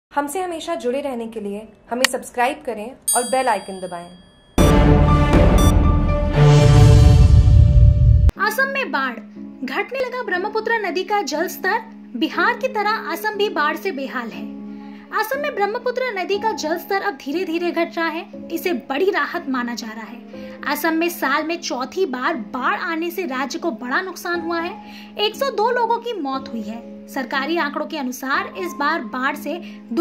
हमसे हमेशा जुड़े रहने के लिए हमें सब्सक्राइब करें और बेल आइकन दबाएं। असम में बाढ़, घटने लगा ब्रह्मपुत्र नदी का जल स्तर। बिहार की तरह असम भी बाढ़ से बेहाल है। असम में ब्रह्मपुत्र नदी का जल स्तर अब धीरे धीरे घट रहा है। इसे बड़ी राहत माना जा रहा है। असम में साल में चौथी बार बाढ़ आने से राज्य को बड़ा नुकसान हुआ है। 102 लोगों की मौत हुई है। सरकारी आंकड़ों के अनुसार इस बार बाढ़ से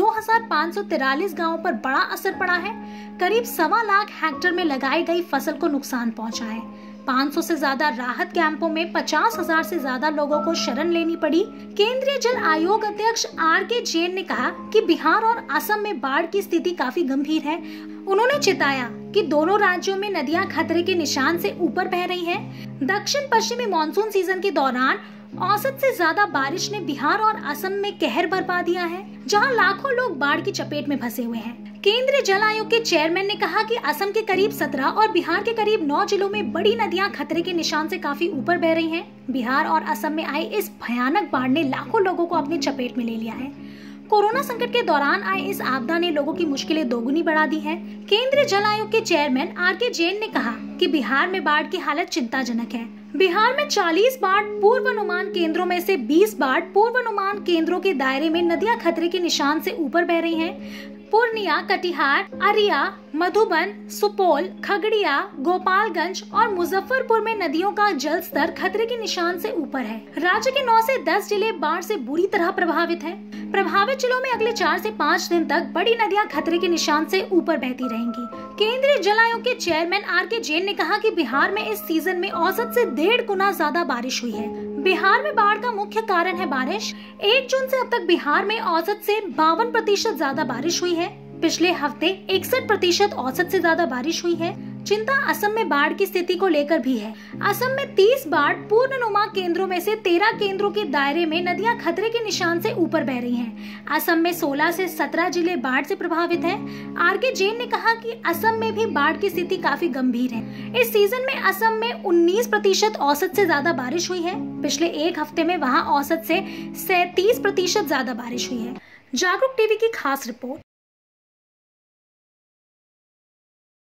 2543 गांवों पर बड़ा असर पड़ा है। करीब 1.25 लाख हेक्टेयर में लगाई गई फसल को नुकसान पहुंचा है। 500 से ज्यादा राहत कैंपों में 50,000 से ज्यादा लोगों को शरण लेनी पड़ी। केंद्रीय जल आयोग अध्यक्ष RK जैन ने कहा कि बिहार और असम में बाढ़ की स्थिति काफी गंभीर है। उन्होंने चिताया कि दोनों राज्यों में नदियां खतरे के निशान से ऊपर बह रही हैं। दक्षिण पश्चिमी मानसून सीजन के दौरान औसत से ज्यादा बारिश ने बिहार और असम में कहर बरपा दिया है, जहां लाखों लोग बाढ़ की चपेट में फंसे हुए हैं। केंद्रीय जल आयोग के चेयरमैन ने कहा कि असम के करीब 17 और बिहार के करीब 9 जिलों में बड़ी नदियां खतरे के निशान से काफी ऊपर बह रही हैं। बिहार और असम में आई इस भयानक बाढ़ ने लाखों लोगों को अपनी चपेट में ले लिया है। कोरोना संकट के दौरान आई इस आपदा ने लोगों की मुश्किलें दोगुनी बढ़ा दी है। केंद्रीय जल आयोग के चेयरमैन RK जैन ने कहा कि बिहार में बाढ़ की हालत चिंताजनक है। बिहार में 40 बाढ़ पूर्वानुमान केंद्रों में से 20 बाढ़ पूर्वानुमान केंद्रों के दायरे में नदियां खतरे के निशान से ऊपर बह रही हैं। पूर्णिया, कटिहार, अरिया, मधुबन, सुपौल, खगड़िया, गोपालगंज और मुजफ्फरपुर में नदियों का जल स्तर खतरे के निशान से ऊपर है। राज्य के 9 से 10 जिले बाढ़ से बुरी तरह प्रभावित हैं। प्रभावित जिलों में अगले 4 से 5 दिन तक बड़ी नदियां खतरे के निशान से ऊपर बहती रहेंगी। केंद्रीय जल आयोग के चेयरमैन RK जैन ने कहा कि बिहार में इस सीजन में औसत से 1.5 गुना ज्यादा बारिश हुई है। बिहार में बाढ़ का मुख्य कारण है बारिश। 1 जून से अब तक बिहार में औसत से 52% ज्यादा बारिश हुई है। पिछले हफ्ते 61% औसत से ज्यादा बारिश हुई है। चिंता असम में बाढ़ की स्थिति को लेकर भी है। असम में 30 बाढ़ पूर्वानुमान केंद्रों में से 13 केंद्रों के दायरे में नदियां खतरे के निशान से ऊपर बह रही हैं। असम में 16 से 17 जिले बाढ़ से प्रभावित हैं। RK जैन ने कहा कि असम में भी बाढ़ की स्थिति काफी गंभीर है। इस सीजन में असम में 19% औसत से ज्यादा बारिश हुई है। पिछले एक हफ्ते में वहाँ औसत से 37% ज्यादा बारिश हुई है। जागरूक टीवी की खास रिपोर्ट।